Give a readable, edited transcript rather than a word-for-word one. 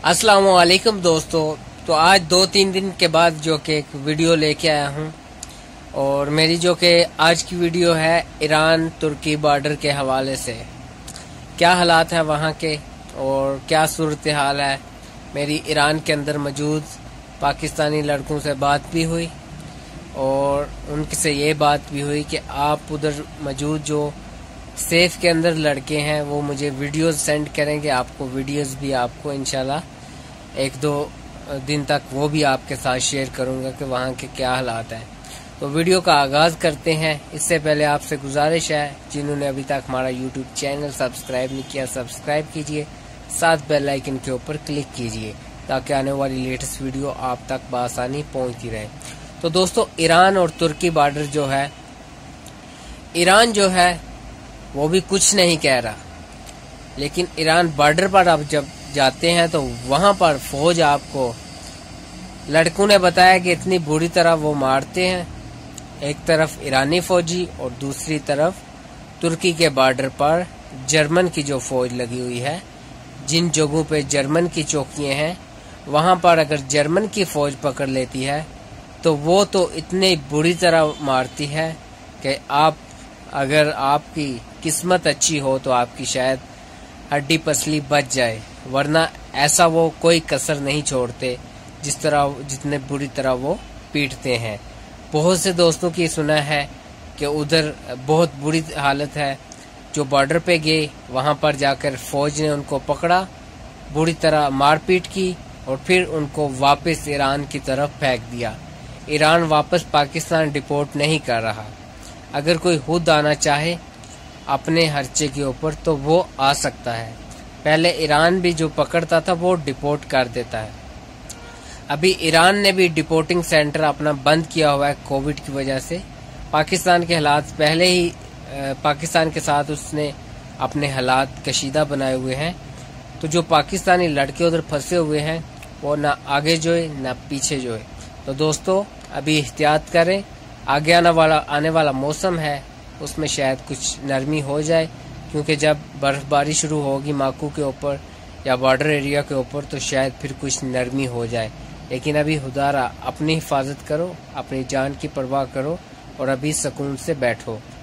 अस्सलामुअलैकुम दोस्तों। तो आज 2-3 दिन के बाद जो कि एक वीडियो लेके आया हूँ और मेरी जो कि आज की वीडियो है ईरान तुर्की बॉर्डर के हवाले से। क्या हालात है वहाँ के और क्या सूरत हाल है। मेरी ईरान के अंदर मौजूद पाकिस्तानी लड़कों से बात भी हुई और उनसे ये बात भी हुई कि आप उधर मौजूद जो सेफ के अंदर लड़के हैं वो मुझे वीडियोस सेंड करेंगे। आपको वीडियोस भी आपको इंशाल्लाह 1-2 दिन तक वो भी आपके साथ शेयर करूंगा कि वहाँ के क्या हालात हैं। तो वीडियो का आगाज़ करते हैं। इससे पहले आपसे गुजारिश है, जिन्होंने अभी तक हमारा यूट्यूब चैनल सब्सक्राइब नहीं किया सब्सक्राइब कीजिए, साथ बेल आइकन के ऊपर क्लिक कीजिए ताकि आने वाली लेटेस्ट वीडियो आप तक बआसानी पहुँचती रहे। तो दोस्तों, ईरान और तुर्की बॉर्डर जो है, ईरान जो है वो भी कुछ नहीं कह रहा, लेकिन ईरान बॉर्डर पर आप जब जाते हैं तो वहां पर फौज आपको लड़कों ने बताया कि इतनी बुरी तरह वो मारते हैं। एक तरफ ईरानी फौजी और दूसरी तरफ तुर्की के बॉर्डर पर जर्मन की जो फौज लगी हुई है। जिन जगहों पे जर्मन की चौकियां हैं वहां पर अगर जर्मन की फौज पकड़ लेती है तो वो तो इतनी बुरी तरह मारती है कि आप, अगर आपकी किस्मत अच्छी हो तो आपकी शायद हड्डी पसली बच जाए, वरना ऐसा वो कोई कसर नहीं छोड़ते जितने बुरी तरह वो पीटते हैं। बहुत से दोस्तों की सुना है कि उधर बहुत बुरी हालत है। जो बॉर्डर पे गए वहां पर जाकर फौज ने उनको पकड़ा, बुरी तरह मारपीट की और फिर उनको वापस ईरान की तरफ फेंक दिया। ईरान वापस पाकिस्तान डिपोर्ट नहीं कर रहा। अगर कोई खुद आना चाहे अपने खर्चे के ऊपर तो वो आ सकता है। पहले ईरान भी जो पकड़ता था वो डिपोर्ट कर देता है। अभी ईरान ने भी डिपोर्टिंग सेंटर अपना बंद किया हुआ है कोविड की वजह से। पाकिस्तान के हालात पहले ही पाकिस्तान के साथ उसने अपने हालात कशीदा बनाए हुए हैं। तो जो पाकिस्तानी लड़के उधर फंसे हुए हैं वो ना आगे जो है ना पीछे जो है। तो दोस्तों, अभी एहतियात करें। आगे आने वाला मौसम है उसमें शायद कुछ नरमी हो जाए, क्योंकि जब बर्फबारी शुरू होगी माकू के ऊपर या बॉर्डर एरिया के ऊपर तो शायद फिर कुछ नरमी हो जाए। लेकिन अभी खुदारा अपनी हिफाजत करो, अपनी जान की परवाह करो और अभी सुकून से बैठो।